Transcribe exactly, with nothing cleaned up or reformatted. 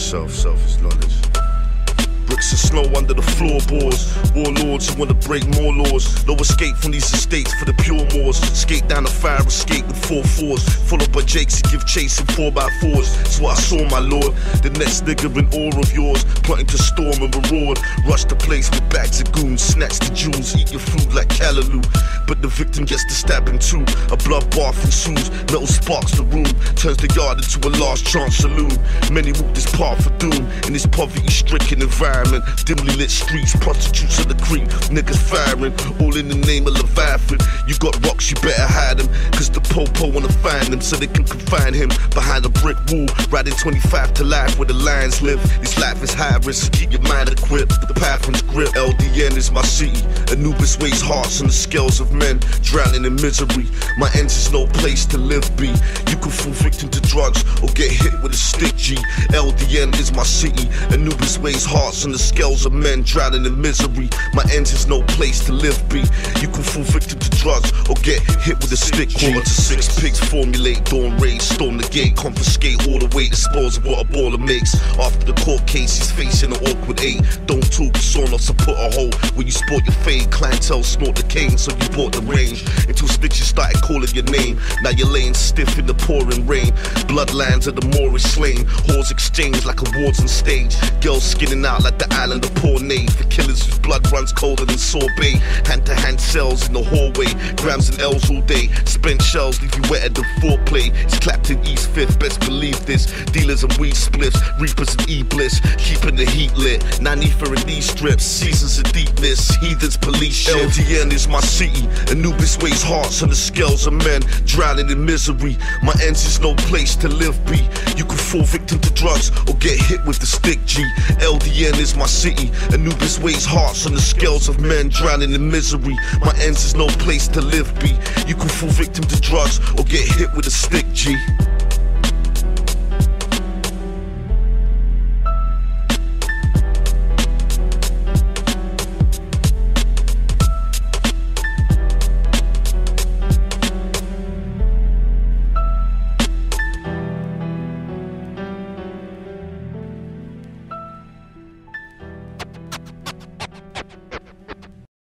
yourself, selfish knowledge. Bricks of snow under the floorboards. Warlords who wanna break more laws. No escape from these estates for the pure Moors. Skate down the fire escape with four fours. Followed by Jakes who give chase in four by fours. That's what I saw, my lord. The next nigga in awe of yours, plotting to storm and maraud. Rush the place with bags of goons. Snatch the jewels, eat your food like callaloo. But the victim gets the stabbing too. A bloodbath ensues, metal sparks the room. Turns the yard into a last chance saloon. Many walk this path for doom in this poverty-stricken environment. Dimly lit streets, prostitutes in the creek, niggas firing, all in the name of Leviathan. You got rocks, you better hide them, cause the po-po wanna find them, so they can confine him behind a brick wall, riding twenty-five to life where the lions live. This life is high risk, keep your mind equipped, the pathway's grip. L D N is my city, Anubis weighs hearts on the scales of men, drowning in misery. My ends is no place to live be. You can fall victim to drugs, or get hit with a stick, G. L D N is my city, Anubis weighs hearts on the scales of men, drowning in misery. My ends is no place to live be. You can fall victim to drugs, or get hit with a stick. Quarter to six pigs formulate, dawn raids, storm the gate, confiscate all the weight, dispose of what a baller makes. After the court case, he's facing an awkward eight. Don't talk, sawn off to put a hole where you sport your fade. Clientele snort the cane, so you bought the range. Until stitches started calling your name. Now you're laying stiff in the pouring rain. Bloodlines of the Moorish slain. Whores exchange like awards on stage. Girls skinning out like the island of poor Nate. For killers whose blood runs colder than sorbet. Hand-to-hand cells in the hallway. Grams and L's all day. Spent shells leave you wetter than foreplay. It's clapped in East Fifth, best believe this. Dealers and weed spliffs, reapers and E-bliss. Keeping the heat lit. Nanifa in these strips. Seasons of deepness. Heathens police shit. L D N is my city. Anubis weighs hearts on the scales of men, drowning in misery. My ends is no place to live be. You can fall victim to drugs or get hit with the stick, G. L D N is my city. Anubis weighs hearts on the scales of men, drowning in misery. My ends is no place to live be. You can fall victim to drugs or get hit with a stick, G.